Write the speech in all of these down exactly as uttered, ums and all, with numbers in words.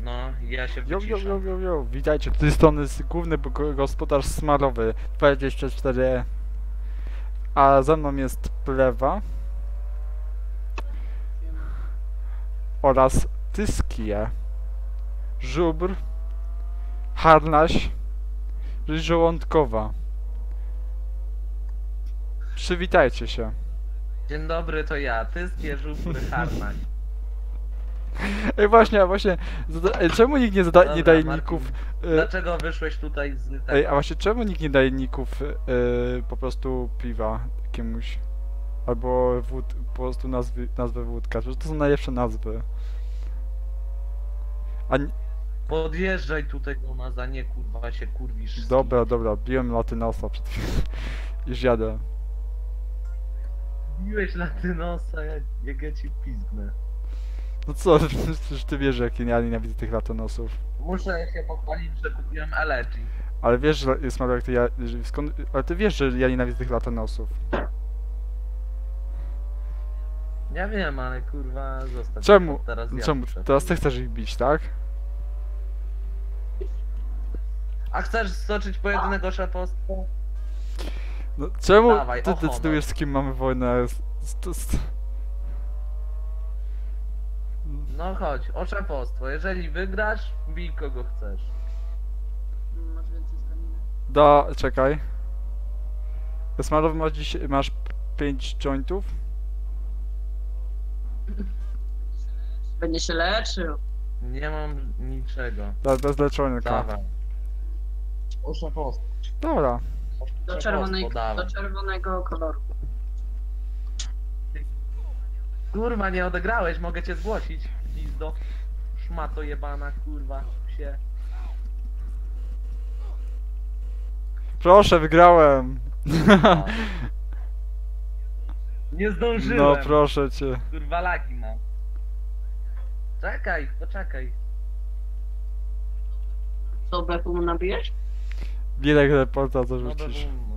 No, ja się Jo, jo, wyciszę. jo, jo, jo. Witajcie, z tej strony jest główny g- gospodarz smarowy dwadzieścia cztery E. A ze mną jest Plewa oraz Tyskie, Żubr, Harnaś, Żołądkowa. Przywitajcie się. Dzień dobry, to ja, Tyskie Żubry Harnaś. Ej, właśnie, właśnie, zada- ej, czemu nikt nie, zada- nie Dobra, daje Martin, ników... y, Dlaczego wyszłeś tutaj z tego? Ej, a właśnie czemu nikt nie daje ników y, po prostu piwa jakiemuś? Albo wód, po prostu nazwy, nazwę wódka, przecież to są najlepsze nazwy. A nie, Podjeżdżaj tutaj do nas, a nie kurwa się kurwisz. z dobra, dobra, biłem latynosa przed chwilą. Już jadę. kim. Biłeś latynosa, jak, jak ja cię pizgnę. No co, przecież ty wiesz, jak ja nienawidzę tych latynosów. Muszę się pochwalić, że kupiłem Elegy. Ale wiesz, że jest mało jak ty ja... że- Skąd, ale ty wiesz, że ja nienawidzę tych latynosów. Ja wiem, ale kurwa zostaw. Czemu? to Teraz ja Czemu? muszę. Teraz ty chcesz ich bić, tak? A chcesz stoczyć pojedynek o szefostwo? No, czemu Dawaj, ty o honor. decydujesz, z kim mamy wojnę? Z, z, z... No chodź, o szefostwo. Jeżeli wygrasz, bij kogo chcesz. Masz więcej staminy. Da, czekaj. Smarowy masz dziś, masz pięć jointów? Będzie się leczył. Nie mam niczego. Da, bez leczonka. Dawaj. O szefostwo. Dobra. Do, czerwonej, dawaj. do czerwonego koloru. Kurwa, nie odegrałeś, mogę cię zgłosić. Pizdo. Szmato jebana, kurwa, psie. Proszę, wygrałem! Nie zdążyłem. No proszę cię. Kurwa, lagi mam. Czekaj, poczekaj. Co, Befu mu nabijesz? Bielek reporta No zarzucisz. bo-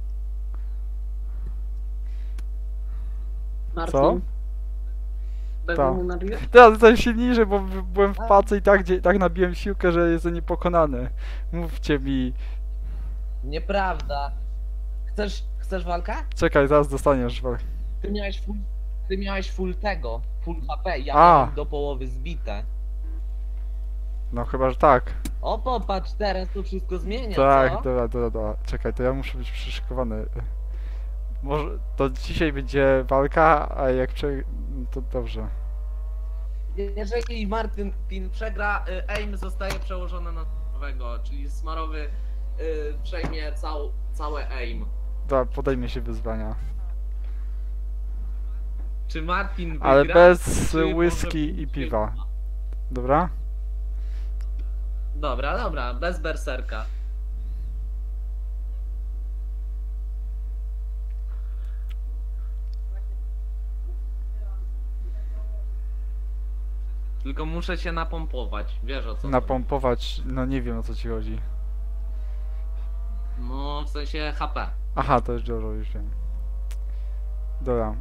Martin? Co? Befu Tak. mu nabijesz? Teraz jestem silniejszy, bo b- byłem w pacy i tak, gdzie, tak nabiłem siłkę, że jestem niepokonany. Mówcie mi. Nieprawda. Chcesz, chcesz walkę? Czekaj, zaraz dostaniesz. wal- Ty miałeś full, ty miałeś full tego, full H P, ja A. miałem do połowy zbite. No chyba, że tak. O popatrz, teraz to wszystko zmienia, Tak, co? dobra, dobra, dobra. Czekaj, to ja muszę być przyszykowany. Może to dzisiaj będzie walka, a jak prze... to dobrze. Jeżeli Martin Pin przegra, y, aim zostaje przełożony na nowego, czyli smarowy y, przejmie cał, całe aim. Dobra, podejmie się wyzwania. Czy Martin wygra? Ale bez czy whisky może i pójść piwa. piwa? Dobra? Dobra, dobra, bez berserka. Tylko muszę się napompować, wiesz o co chodzi. Napompować, no nie wiem o co ci chodzi. No, w sensie H P. Aha, to już dużo, już wiem. Dobra.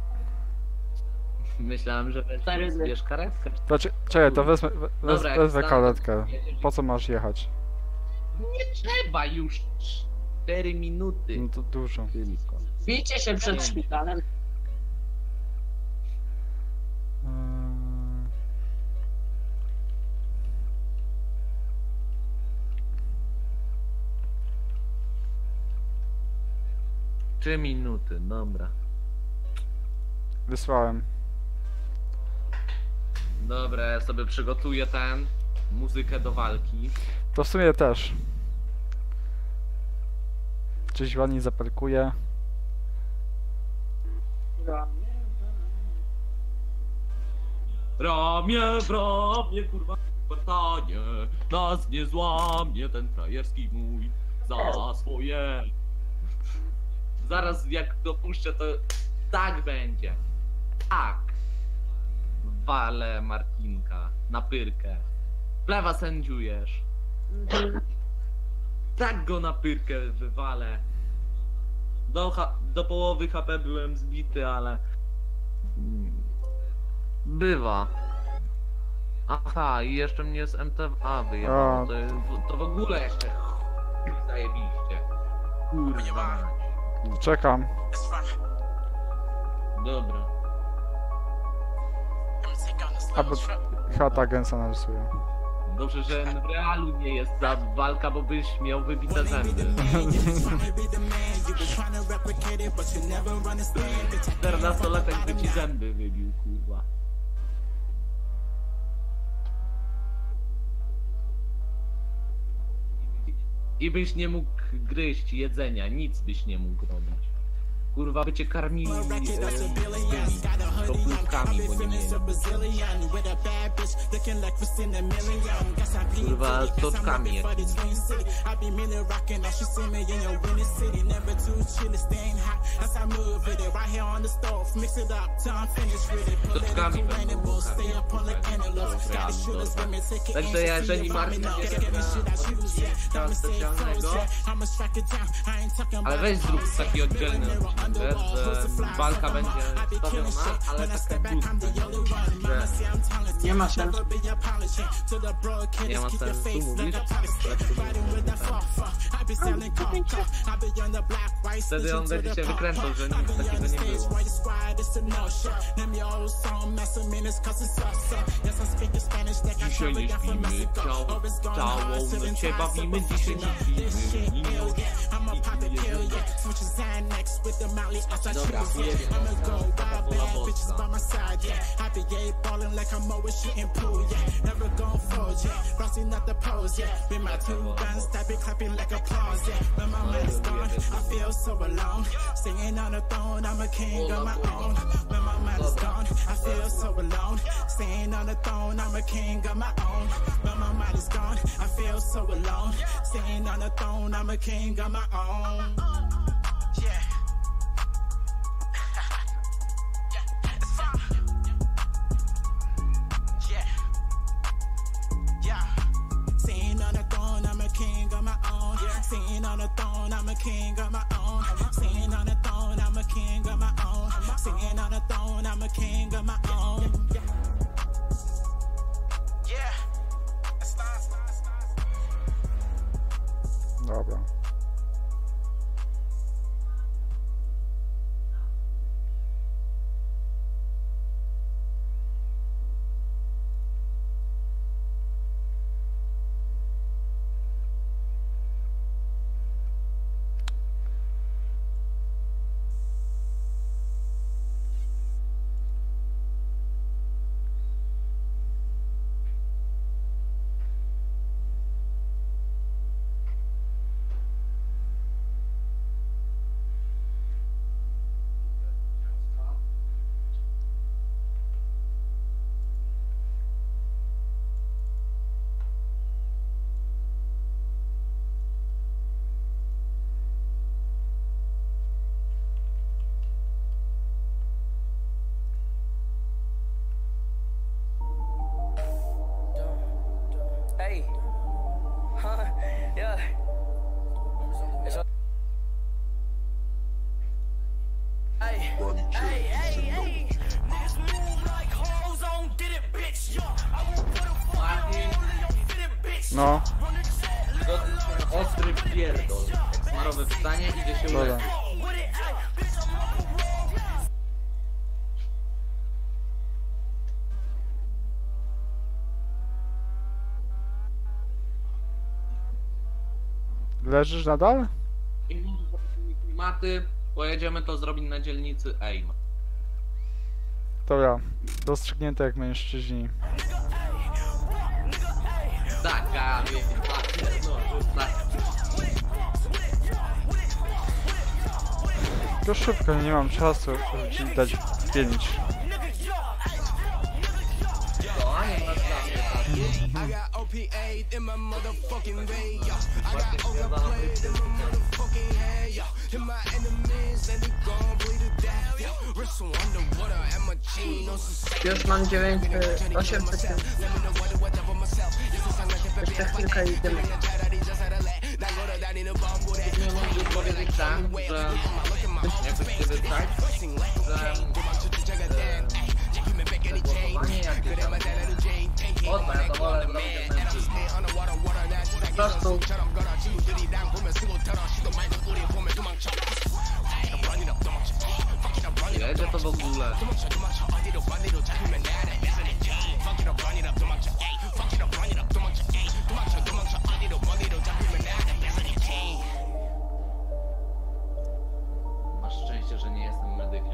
Myślałem, że weź, Stary zły. bierz karetkę. To, cze- czekaj, to wezmę, we- wez, Dobra, jak wezmę wstanę, karetkę. to jedziesz. Po co masz jechać? Nie trzeba już cztery minuty. No to dużo. Tylko. Bijcie się przed szpitalem. Eee, Trzy minuty, dobra. Wysłałem. Dobra, ja sobie przygotuję ten muzykę do walki. To w sumie też. Czyś ładnie zaparkuje. Ramię w ramię, kurwa, Spartanie, nas nie złamie ten frajerski mój za swoje. Zaraz jak dopuszczę, to tak będzie. Tak. Walę Martinka na pyrkę. Plewa sędziujesz. Tak go na pyrkę wywalę. Do, ha- do połowy H P byłem zbity, ale... mm, Bywa. Aha, i jeszcze mnie z M T A wyjebało. A. To, jest- to w ogóle jeszcze zajebiście. Kurwa. Czekam. Dobra. Albo chata gęsa narysuje. Dobrze, że w realu nie jest ta walka, bo byś miał wybite zęby. czternastolatek by ci zęby wybił, kurwa. I byś nie mógł gryźć jedzenia, nic byś nie mógł robić. Kurwa, by cię karmili e, tymi kroplówkami, bo nie mieli. Kurwa, z toczkami jakimiś. Toczkami będą Także jeżeli Marcin na specjalnego, ale weź zrób taki oddzielny odcinek, że walka będzie stawiona, ale taka krótka, że Nie ma sensu. nie ma sensu mówić. Wtedy on będzie się wykręcał, że nic takiego nie było. Dzisiaj nie śpimy, ciało, ciało, no cię bawimy, dzisiaj nie śpimy. I nie Dobra, jedziemy. Taka bola boska. Sitting on the throne, I'm a king of my own. Sitting on the throne, I'm a king of my own. Sitting on the throne, I'm a king of my own. Yeah. Dobra. Hey, huh? Yeah. It's a- Hey, hey, hey, hey. Niggas move like hoes on did it, bitch. Yo, I won't put a fuck on your fitted, bitch. No, Ostry pierdol. Jak smarowy wstanie, idzie się dobra. uleczyć. With it, ay, bitch, I'm on the road. Leżysz nadal? I klimaty, pojedziemy to zrobić na dzielnicy AIM. Dobra. Rozstrzygnięte jak mężczyźni. Taka, wie, no, tak. To szybko, nie mam czasu, żeby ci dać pięć. To, a nie masz dla mnie taki. I got O P A in my motherfucking vein, yo. I Właśnie got się overplayed in my zadało. motherfucking head, yo. And my enemies, and they gon' bleed to death, yo. Wrist underwater, and my chain on some Już mam dziewięć, osiem sekund. Jeszcze chwilkę i idziemy. Nie mogę powiedzieć tak, że jakoś się wybrać, że e, głosowanie jakieś tam Odpa, ja to wolę zrobić jak mężczyzna. Po prostu. Jedzie to w ogóle. Masz szczęście, że nie jestem medykiem.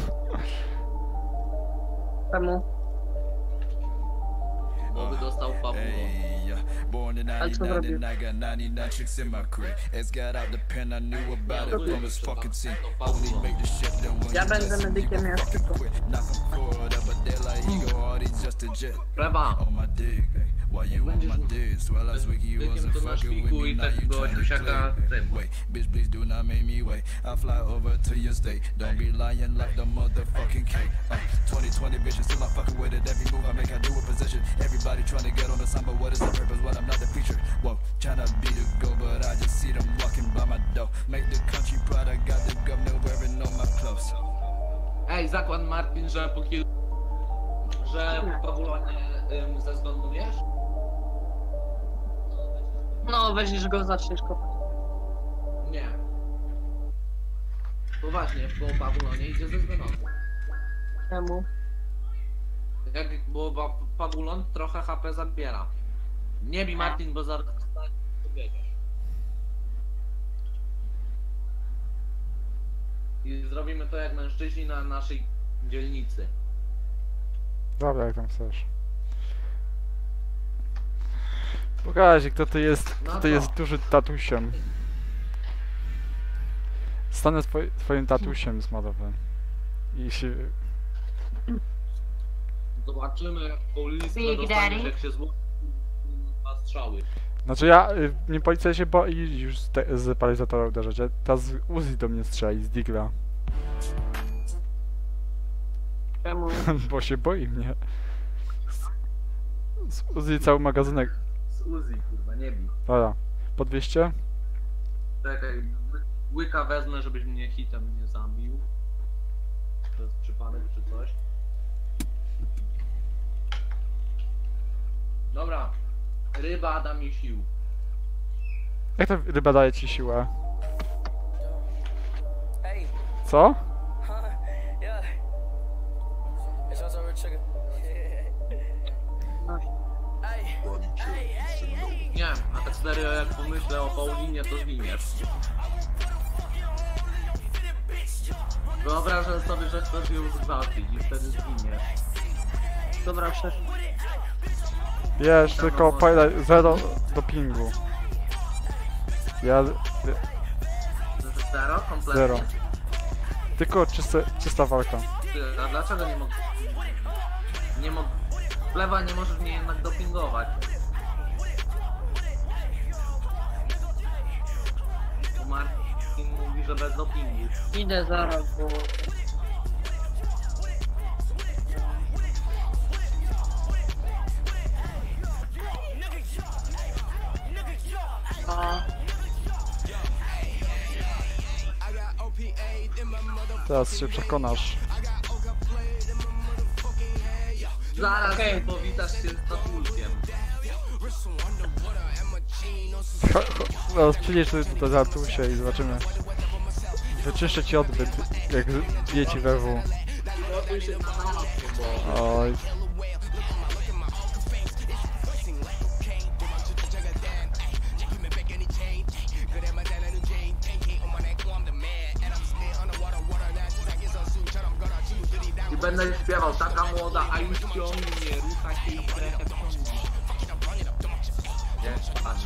Czemu? Bo by dostał Pablo. Born in Ale co ninety-nine zrobił? and I got ninety-nine tricks in my crib. As got out the pen, I knew about it from his fucking scene. Only make the shit then when Ja you będę listen, you medykiem, gon' ja fucking szybko. quit. Knock him forward up a day like he go hard, he's just a jet. Prawa. On my dick, ay. Why you on my dick? Swell as Wiki, you Medykiem wasn't to na fucking with szpiku me, i now tak you była tryna siusiaka play. tym. Wait, bitch, please do not make me wait. I fly over to your state. Don't be lying like the motherfucking cake. Uh, twenty twenty vision, still I'm fucking with it. Every move I make, I do with position. Everybody trying to get on the sign, but what is the purpose when I'm not the feature? Whoa, tryna be the go, but I just see them walking by my door. Make the country proud, I got the governor wearing all my clothes. Ej, zakład Martin, że po kilku... że po Pabulonie ym, zezgonujesz? No, weźmiesz go, zaczniesz kopać. Nie. Poważnie, po Pabulonie idzie ze zgonony. Czemu? Jak, bo ba- Pabulon trochę H P zabiera. Nie bij Martin, bo zaraz pobiegasz. I zrobimy to jak mężczyźni na naszej dzielnicy. Dobra, jak tam chcesz. Pokaż, kto to jest, kto No to co? jest dużym tatusiem. Stanę twoi- twoim tatusiem smarowym. I się... Zobaczymy jak po listę Big dostaniesz, Daddy. jak się złoży dwa strzały. Znaczy ja, y, mnie policja się boi już z, te, z paralizatora uderzać, a teraz z Uzi do mnie strzeli, z Digla. Czemu? Bo się boi mnie. Z, z Uzi cały magazynek. Z Uzi, kurwa, nie bij. Dobra, po dwieście? Czekaj, ły- łyka wezmę, żebyś mnie hitem nie zabił. To jest przypadek czy coś. Dobra. Ryba da mi sił. Jak ta ryba daje ci siłę? Hey, Co? huh? Yeah. It's also a trigger. No. Hey, hey, hey, hey. Nie, a tak serio jak pomyślę o Paulinie, to zginiesz. Wyobrażam sobie, że chcesz ją zabić i wtedy zginiesz. Dobra, przecież. Wiesz, tylko pamiętaj, zero dopingu. Ja... Zero? Kompletnie? Zero. Tylko czyste, czysta walka. Ty, a dlaczego nie mogę... Nie mogę... Lewa nie możesz mnie jednak dopingować. Bo Martin mówi, że bez dopingu. Idę zaraz, bo... A, Teraz się przekonasz. Zaraz Okej. powitasz się z Tatulkiem. Cho- cho- Zaraz przyjdziesz sobie tutaj za Tusie i zobaczymy. Wyczyszczę ci odbyt, jak bije ci we W. Gotuj się na nas, bo... Oj. I będę śpiewał, taka młoda, a już ciągnie, rucha się i trochę ciągnie. Nie, padnie.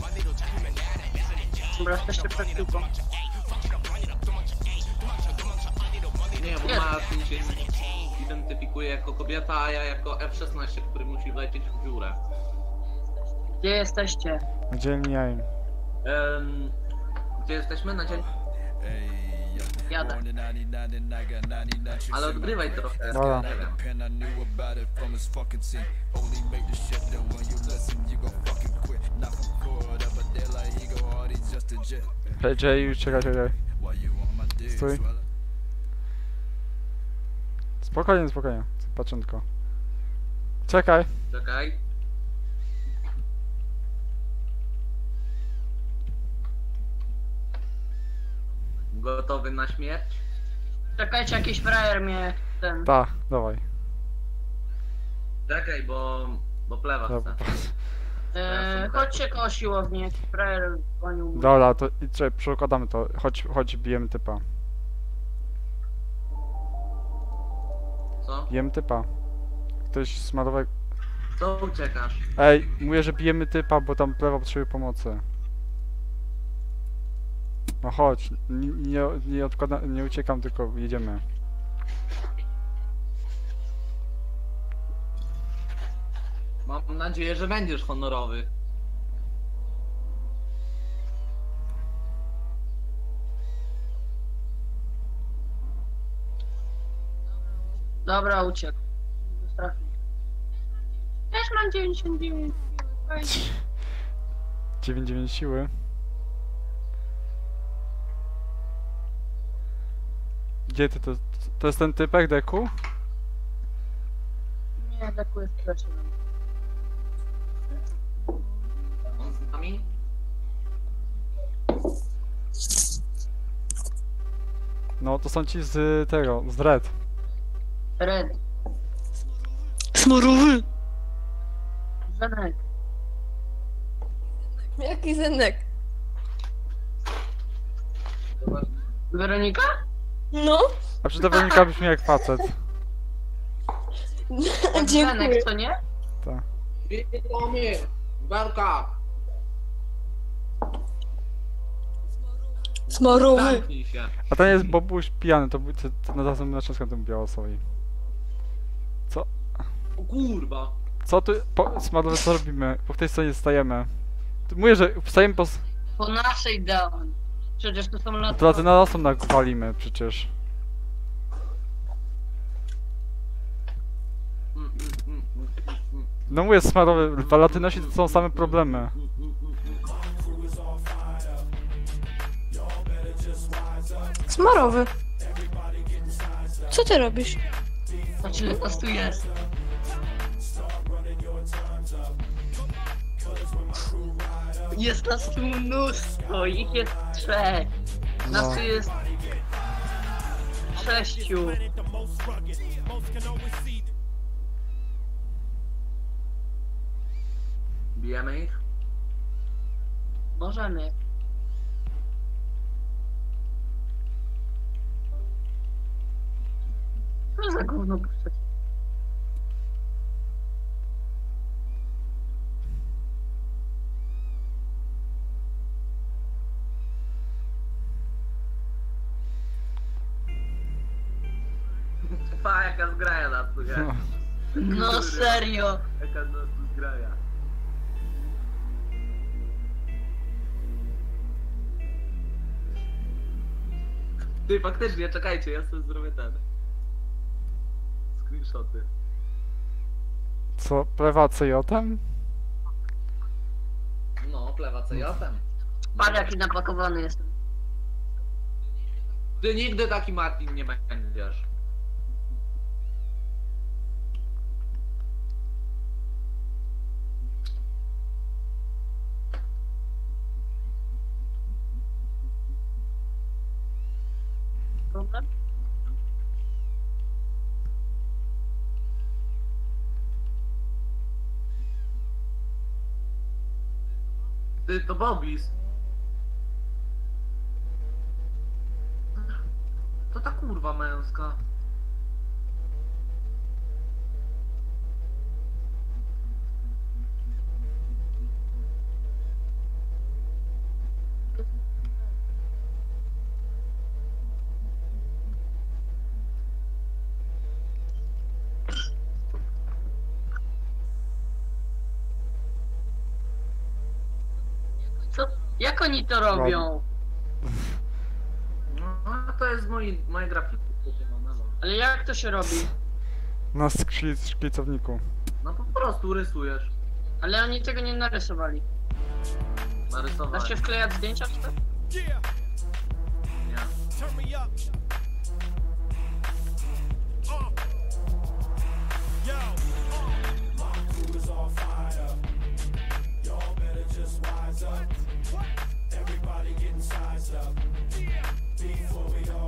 dobra, jesteście przed piłką. Nie, bo Martin się identyfikuje jako kobieta, a ja jako F szesnaście, który musi wlecieć w dziurę. Gdzie jesteście? Dzielni jajem. Um, gdzie jesteśmy? Na dzień? Jadę. Born in ninety-nine and I got ninety-nine tricks Ale in my odgrywaj crib. trochę, Dobra. nie wiem. Pen, I knew about it from his fucking scene. Only make the shit then when you listen, you gon' fucking quit. Knock him forward up a day like he go hard, he's just a jet. Hej, Jay, czekaj, czekaj. Why you on my dick? Stój. Swell- Spokojnie, spokojnie. Patrzątko. Czekaj. Czekaj. gotowy na śmierć? Czekajcie, jakiś frajer mnie ten... Ta, dawaj. Czekaj, bo... bo plewa Dobra, chce. Eee, chodźcie koło siłowni, jakiś frajer dzwonił. Dobra, to i czekaj, przekładamy to. Chodź, chodź, bijemy typa. Co? Bijemy typa. Ktoś smarował... Co uciekasz? Ej, mówię, że bijemy typa, bo tam plewa potrzebuje pomocy. No chodź, nie, nie, nie, odkłada, nie uciekam, tylko jedziemy. Mam nadzieję, że będziesz honorowy. Dobra, uciekł. Strasznie. Też mam dziewięćdziesiąt dziewięć. dziewięćdziesiąt dziewięć siły. Gdzie ty to? To jest ten typek, Deku? Nie, deku jest strasznie. On z nami? No, to są ci z tego, z Red. Red. Smorowy! Zenek. Jaki zenek? Weronika? No, A przy Weronika brzmi jak facet. dziękuję. Zenek, co nie? Tak. Witamie! Belka! Smorowy! Zamknij się. A ten jest Bobuś pijany, to, był- to, to na razem na często tym białosowi. O kurwa! Co tu, po, Smarowy, co robimy? Po tej stronie stajemy. Tu mówię, że wstajemy po... s- Po naszej down. Przecież to są lata. To na nas nakwalimy przecież. Mm, mm, mm, mm, mm, No mówię, Smarowy, dwa laty nosi to są same problemy. mm, mm, mm, mm. Smorowy! Co ty robisz? Znaczy, ile nas tu jest? Jest nas tu mnóstwo, ich jest trzech. Nas No. tu jest... sześciu. Bijemy ich? Możemy. Co za gówno puszczać? Pa, jaka zgraja nas tu jest. No. No serio. Jaka nas tu zgraja. Ty, faktycznie, czekajcie, ja sobie zrobię ten. Screenshoty. Co, plewa C-jotem? No, plewa co ja tam. Patrz jaki napakowany jestem. Ty nigdy taki Martin nie będziesz. Problem? Ty, to Bobis. To ta kurwa męska. Co? Jak oni to robią? No, to jest moi, moje grafiki. Ale jak to się robi? Na skrzy- szkicowniku. No po prostu rysujesz. Ale oni tego nie narysowali. Da Narysowałeś. się wklejać zdjęcia czy tak? Yeah, Nie. turn me up. Uh. Yo, uh. What? Everybody getting sized up. Yeah. Before we go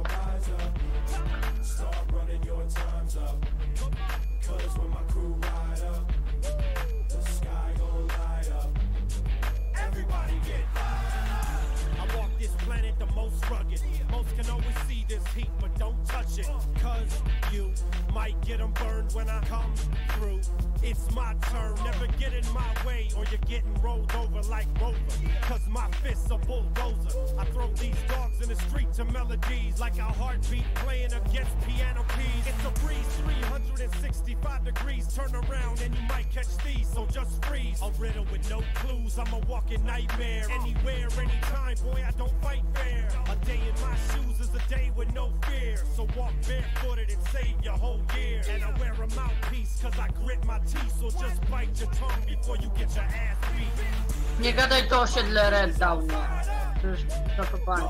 might get them burned when I come through. It's my turn, never get in my way or you're getting rolled over like Rover. Cause my fists are bulldozer. I throw these dogs in the street to melodies like a heartbeat playing against piano keys. It's a breeze, three hundred sixty-five degrees. Turn around and you might catch these, so just freeze. A riddle with no clues, I'm a walking nightmare. Anywhere, anytime, boy, I don't fight fair. A day in my shoes is a day with no fear. So walk barefooted and save your whole year. And I wear a mouthpiece cause I grit my teeth. So just bite your tongue before you get your ass beat. Nie gadaj to osiedle Red Down, nie. To już zakopane.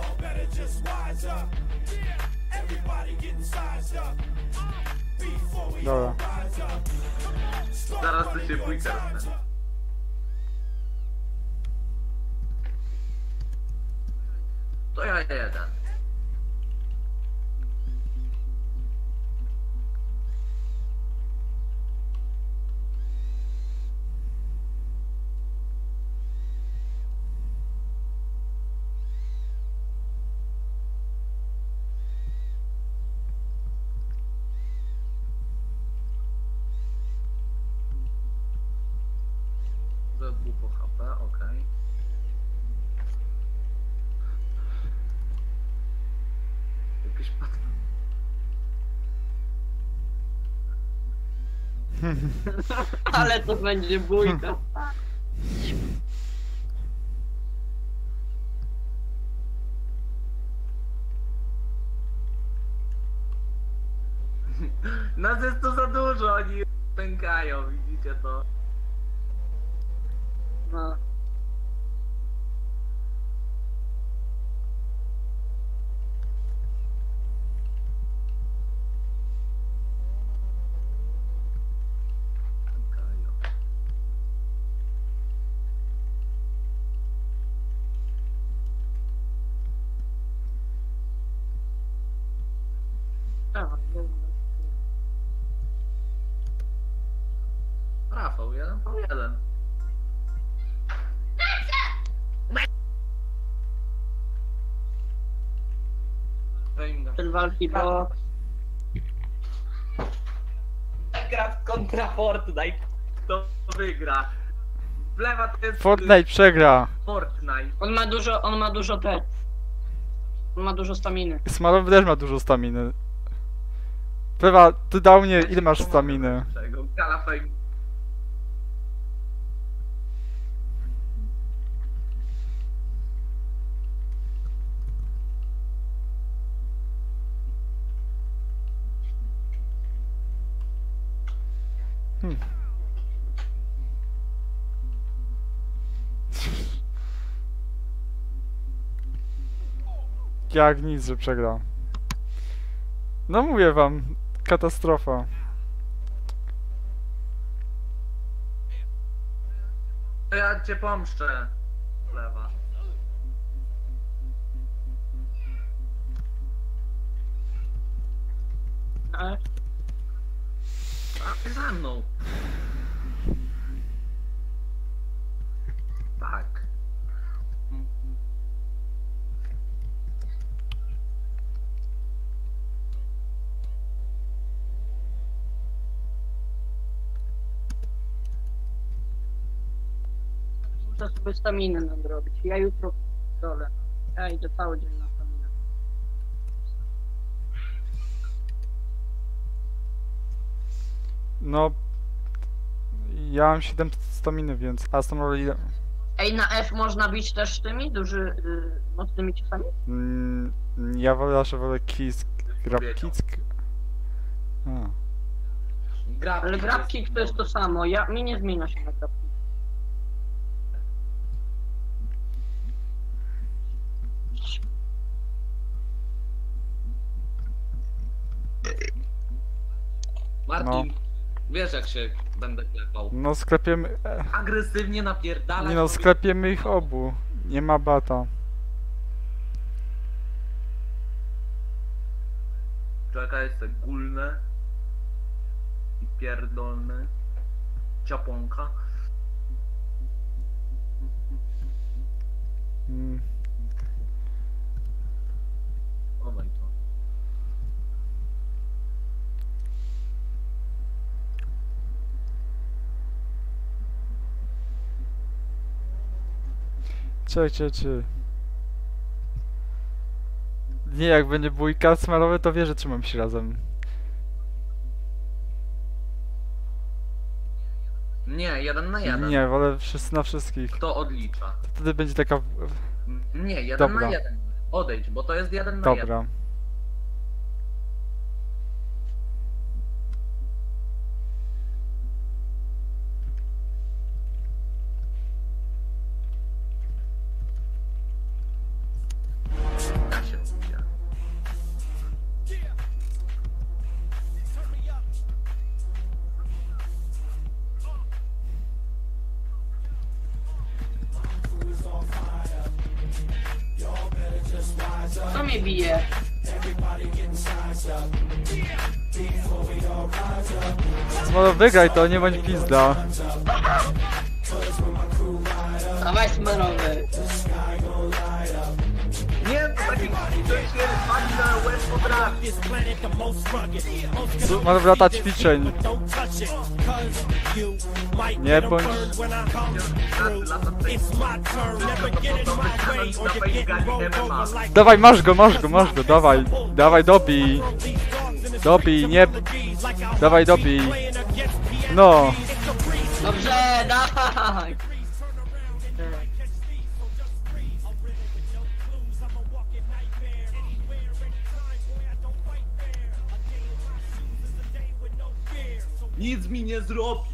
Dobra. Zaraz tu się pójdę. To ja jeden. Był po H P, okej. Jakiś pat... Ale to będzie bójka. Nas jest tu za dużo, oni pękają, widzicie to? No. Pękają. Dawaj, dawaj. Rafał, jeden po jeden. Ten walki do... Gra w kontra Fortnite. Kto wygra? Wlewa to jest... Fortnite przegra. Fortnite. On ma dużo, on ma dużo te... On ma dużo staminy. Smarowy też ma dużo staminy. Plewa, ty dał mnie, ile masz staminy? Czego? Kalafej. Hmm. Jak nic, że przegrał. No mówię wam, katastrofa. Ja cię pomszczę. Lewa. Ale... A, za mną. Tak. Muszę sobie staminę nadrobić. Ja jutro dole. Ja idę cały dzień na staminę. No... Ja mam siedem staminy, więc... A Samuel ile? Ej, na F można bić też tymi duży, y, mocnymi ciosami? Mm, ja wolę, zawsze wolę kisk... Grab kick... A. Grab Ale grabkick to jest to samo. Ja, mi nie zmienia się na grabkick. Martin, wiesz jak się będę klepał. No sklepiemy... e, Agresywnie napierdalać. Nie no, sklepiemy ich obu. Nie ma bata. Czekaj, jest gulne i pierdolne. Ciaponka. Mm. O no i to. Czekaj, czekaj, czekaj. Nie, jak będzie bójka smarowy, to wie, że trzymam się razem. Nie, jeden na jeden. Nie, wolę wszyscy na wszystkich. Kto odlicza? To wtedy będzie taka... Nie, jeden Dobra. na jeden. Odejdź, bo to jest jeden na jeden. Dobra. Tak się odbija. Kto mnie bije? Smaro, wygraj to, nie bądź pizda. Dawaj smarowy. Nie, to taki to się pani na łeb potrafi. This planet the most rugged. Most Smaro wrata ćwiczeń. don't touch it, cause you might Nie get a bądź... burn when I come through. It's my turn, never get in my way, or you're getting rolled over like Dawaj, masz go, masz go, masz go, dawaj. Dawaj, dobij. Dobij, nie... Dawaj, dobij. No. Dobrze, dawaj. Nic mi nie zrobił.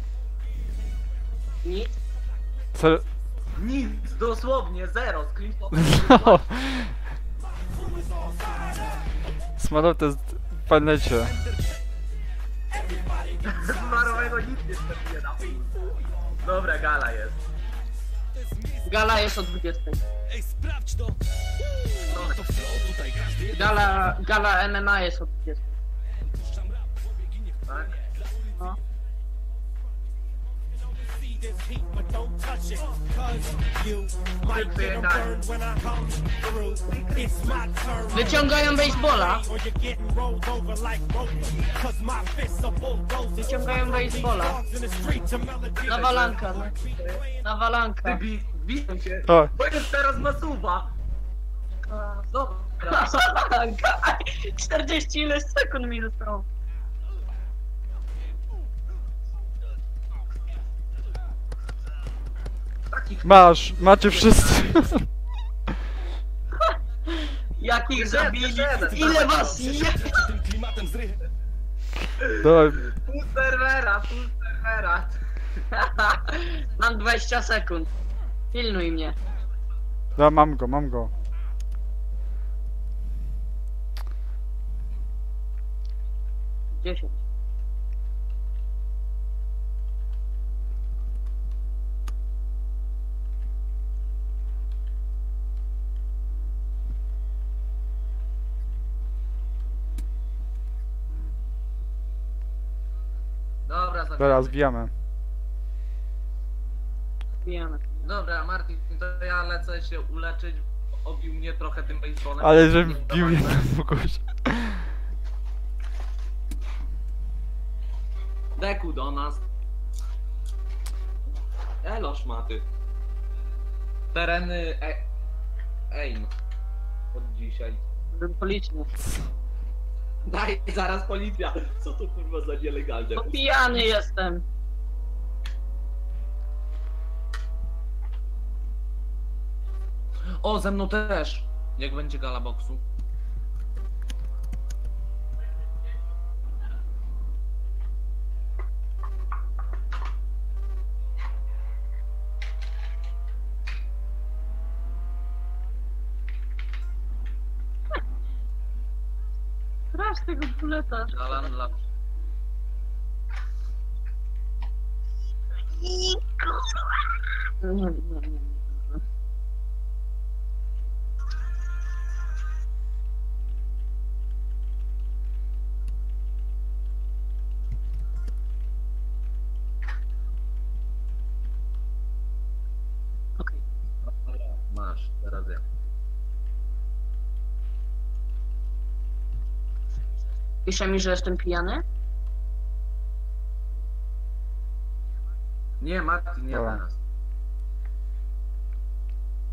Nic. Co... Nic, dosłownie, zero. Screenshot. No. Smaro to jest w planecie. Smarowego nic jeszcze nie da. Dobra, gala jest. Gala jest o dwudziestej. Gala, gala M M A jest o dwudziestej. Tak? No. this heat, but don't touch it, cause you might get a burn when I come through. It's my turn. Wyciągają baseballa. Or you're getting rolled over like roller, cause my fists are bulldozers. Wyciągają baseballa. In the streets of melody. Nawalanka. Nawalanka. Ty bi, biją się, O. bo jest teraz masuwa. Dobra. Nawalanka. czterdzieści ileś sekund mi zostało. Takich Masz, macie wszyscy. Jakich Wyszedłem, zabili? wyszedłem. Ile was je? Dawaj, pół serwera, pół serwera. Mam dwadzieścia sekund. Pilnuj mnie. da, mam go, mam go. dziesięć. Dobra, zabijamy. Teraz zbijamy. Bijamy. Dobra, Martin, to ja lecę się uleczyć. Obił mnie trochę tym baseballem. Ale że wbił mnie w kogoś. Deku do nas. Elo szmaty. Tereny e... Ejm. Od dzisiaj. Policzny. Daj, zaraz policja. Co to kurwa za nielegalne? No pijany jestem. O, ze mną też. Jak będzie gala boksu. Strasz tego buleta. Gala dla... Nie, nie, nie, nie. Okej. Masz, teraz ja. Pisze mi, że jestem pijany? Nie, Martin, nie Dobra. teraz.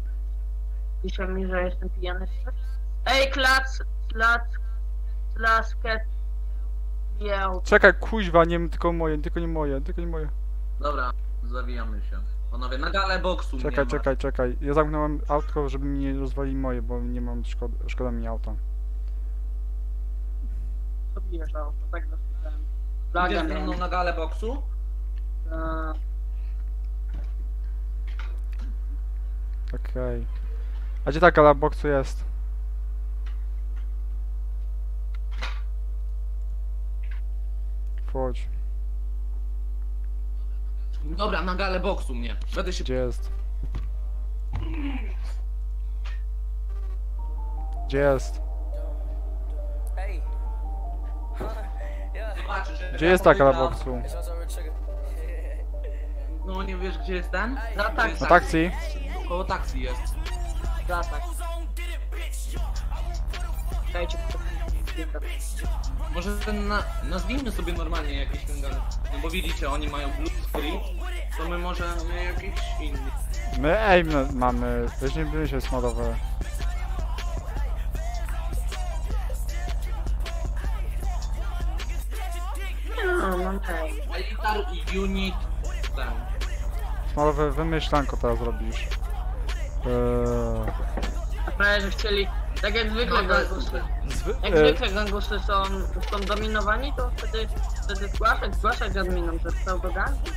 Pisze mi, że jestem pijany. Ej, klac, klac, klaskę. Jeł. Czekaj, kuźwa, nie tylko moje, tylko nie moje, tylko nie moje. Dobra, zawijamy się. Panowie, na galę boksu Czekaj, nie ma. czekaj, czekaj. Ja zamknąłem autko, żeby mi nie rozwalili moje, bo nie mam szkoda, szkoda mi auta. Co bijesz auto? Tak dostałem. Idziesz Flagę ze mną miałem. na galę boksu? Eee, Okej. A gdzie ta gala boksu jest? Wchodź. Dobra, na galę boksu mnie. Będę się... Gdzie jest? Gdzie jest? Zobaczysz. Gdzie jest ta gala boksu? No nie wiesz gdzie jest ten? Za Gdzie tak, jest Na taksi? Koło taksi jest. za tak. Dajcie Może ten na... nazwijmy sobie normalnie jakiś ten galę. No bo widzicie, oni mają blue screen, to my możemy jakiś inny. My aim na- mamy. Weźmiemy się smarowe. No, no hej. Elitar i unit ten. Smarowe wymyślanko teraz robisz. Eee, Prawie, że chcieli, tak jak zwykle No, to jest gangusy. zwy- Jak e, zwykle gangusy są, są dominowani, to wtedy, wtedy zgłaszać, zgłaszać adminom, że są to gangi.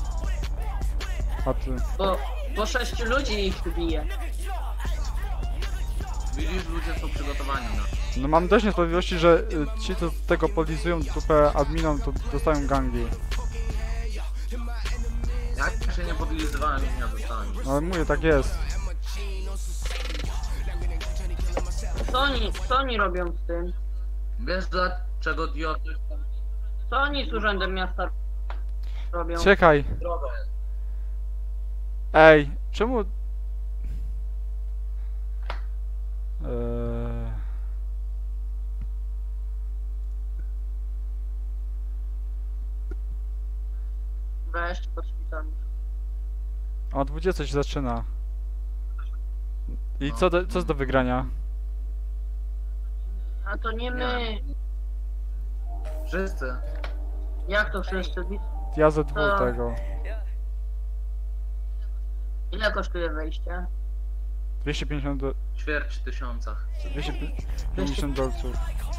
a ty. Bo, bo sześciu ludzi ich bije. Widzisz, ludzie są przygotowani na... No mam dość niesprawiedliwości, że y, ci co tego podlizują dupę adminom, to dostają gangi. Jak się nie podlizywałem i nie dostałem. No ale mówię, tak jest. Co oni, co oni robią z tym? Wiesz dlaczego dioty Co oni z urzędem miasta robią? Czekaj. drogę? Ej, czemu... Eee... Wreszcie pod szpitalem. O dwudziestej się zaczyna. I co, do, co jest do wygrania? A to nie my. Wszyscy. Jak to wszyscy? Ja ze dwóch To- tego. Ile kosztuje wejście? dwieście pięćdziesiąt, do, Ćwierć tysiąca. dwieście pięćdziesiąt dolców.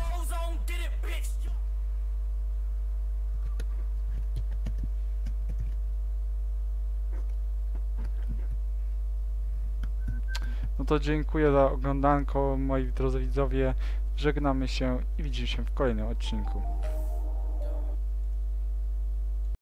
No to dziękuję za oglądanko, moi drodzy widzowie. Żegnamy się i widzimy się w kolejnym odcinku.